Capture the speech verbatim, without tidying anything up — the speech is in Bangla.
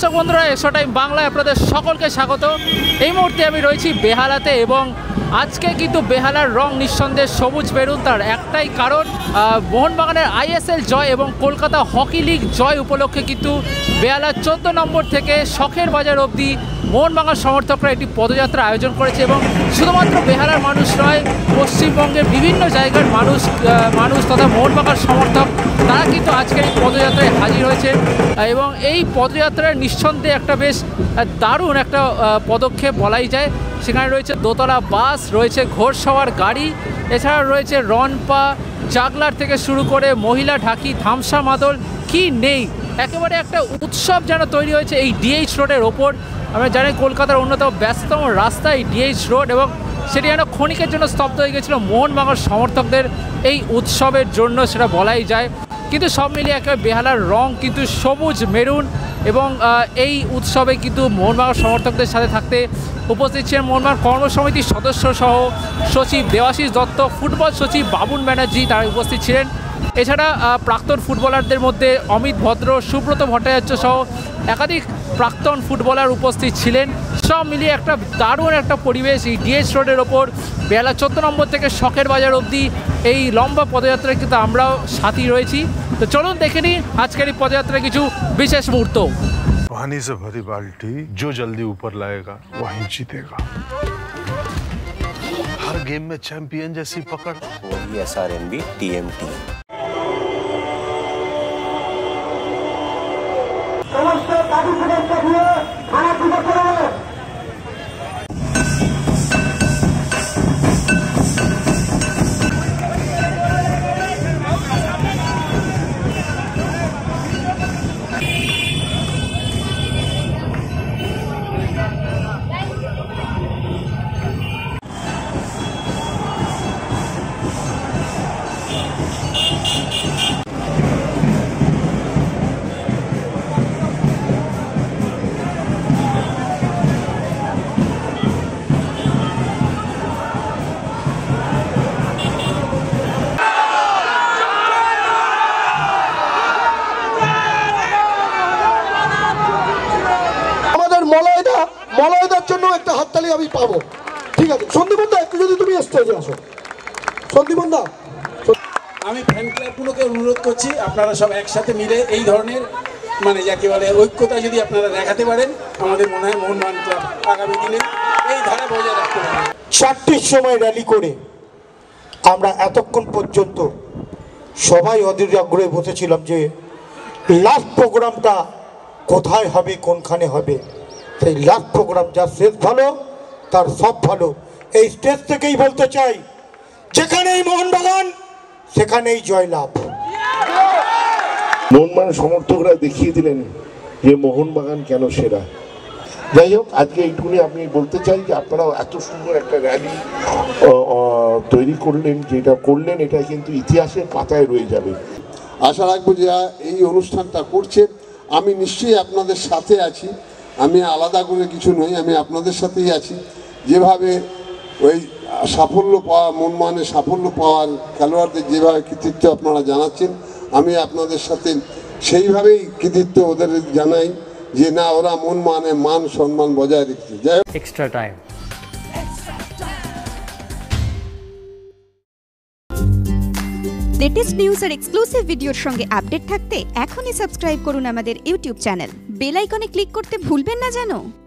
দর্শক বন্ধুরা এক্সট্রা টাইম বাংলায় আপনাদের সকলকে স্বাগত। এই মুহূর্তে আমি রয়েছি বেহালাতে এবং আজকে কিন্তু বেহালার রং নিঃসন্দেহে সবুজ মেরুন। তার একটাই কারণ, মোহনবাগানের আইএসএল জয় এবং কলকাতা হকি লিগ জয় উপলক্ষে কিন্তু বেহালার চোদ্দ নম্বর থেকে শখের বাজার অবধি মোহনবাগান সমর্থকরা একটি পদযাত্রা আয়োজন করেছে এবং শুধুমাত্র বেহালার মানুষ নয়, পশ্চিমবঙ্গের বিভিন্ন জায়গার মানুষ মানুষ তথা মোহনবাগান সমর্থক তারা কিন্তু আজকের এই পদযাত্রায় হাজির হয়েছে এবং এই পদযাত্রার নিঃসন্দেহে একটা বেশ দারুণ একটা পদক্ষেপ বলাই যায়। সেখানে রয়েছে দোতলা বাস, রয়েছে ঘোড়সওয়ার গাড়ি, এছাড়া রয়েছে রনপা, জাগলার থেকে শুরু করে মহিলা ঢাকি, ধামসা মাদল, কি নেই, একেবারে একটা উৎসব যেন তৈরি হয়েছে এই ডিএইচ রোডের ওপর। আমরা জানি কলকাতার অন্যতম ব্যস্ততম রাস্তা এই ডিএইচ রোড এবং সেটি যেন ক্ষণিকের জন্য স্তব্ধ হয়ে গেছিলো মোহনবাগান সমর্থকদের এই উৎসবের জন্য, সেটা বলাই যায়। কিন্তু সব মিলিয়ে একেবারে বেহালার রং কিন্তু সবুজ মেরুন এবং এই উৎসবে কিন্তু মোহনবাগান সমর্থকদের সাথে থাকতে উপস্থিত ছিলেন মোহনবাগান কর্মসমিতির সদস্য সহ সচিব দেবাশিস দত্ত, ফুটবল সচিব বাবুন ব্যানার্জি তারা উপস্থিত ছিলেন। এছাড়া প্রাক্তন ফুটবলারদের মধ্যে অমিত ভদ্র, সুব্রত ভট্টাচার্য সহ একাধিক প্রাক্তন ফুটবলার উপস্থিত ছিলেন। সব মিলিয়ে একটা দারুণ একটা পরিবেশ এই ডিএইচ রোডের ওপর বেহালা চোদ্দ নম্বর থেকে শখের বাজার অবধি এই লম্বা পদযাত্রায় কিন্তু আমরাও সাথী রয়েছি। তো চলুন দেখে নিই আজকের এই পদযাত্রার কিছু বিশেষ মুহূর্ত। पानी से भरी बाल्टी जो जल्दी ऊपर लाएगा वही जीतेगा। हर गेम में चैंपियन जैसी पकड़, वही एसआरएमबी टीएमटी। মলয়দার জন্য একটা হাততালি আমি পাবো, ঠিক আছে? সন্দীপন দা একটু যদি তুমি স্টেজে আসো। সন্দীপন দা, আমি ফ্যান ক্লাবগুলোকে অনুরোধ করছি আপনারা সব একসাথে মিলে এই ধরনের মানে যাকে বলে ঐক্যতা যদি আপনারা দেখাতে পারেন, আমাদের মনে হয় মোহনবাগান ক্লাব আগামী দিনে এই ধারা বজায় রাখতে পারবে। চারটির সময় র্যালি করে আমরা এতক্ষণ পর্যন্ত সবাই অধীর আগ্রহে বসেছিলাম যে লাস্ট প্রোগ্রামটা কোথায় হবে, কোনখানে হবে। সেই লাস্ট প্রোগ্রাম যা শেষ ভালো তার সব ভালো। এই স্টেজ থেকেই বলতে চাই, যেখানেই মোহনবাগান সেখানেই জয়লাভ। মোহনবাগান সমর্থকরা দেখিয়ে দিলেন যে মোহনবাগান কেন সেরা। যাই হোক, আজকে এইটুকুনি আমি বলতে চাই যে আপনারাও এত সুন্দর একটা র্যালি তৈরি করলেন, যেটা করলেন এটা কিন্তু ইতিহাসের পাতায় রয়ে যাবে। আশা রাখবো যে এই অনুষ্ঠানটা করছে, আমি নিশ্চয়ই আপনাদের সাথে আছি। আমি আলাদা করে কিছু নই, আমি আপনাদের সাথেই আছি। যেভাবে ওই সাফল্য পাওয়া মোহনবাগানের সাফল্য পাওয়ার খেলোয়াড়দের যেভাবে কৃতিত্ব আপনারা জানাচ্ছেন, আমি আপনাদের সাথে সেইভাবেই কৃতিত্ব ওদের জানাই যে না, ওরা মোহনবাগানের মান সম্মান বজায় রেখেছে। যাই হোক, এক্সট্রা টাইম। লেটেস্ট নিউজ আর এক্সক্লুসিভ ভিডিওর সঙ্গে আপডেট থাকতে এখনই সাবস্ক্রাইব করুন আমাদের ইউটিউব চ্যানেল। বেল আইকনে ক্লিক করতে ভুলবেন না যেন।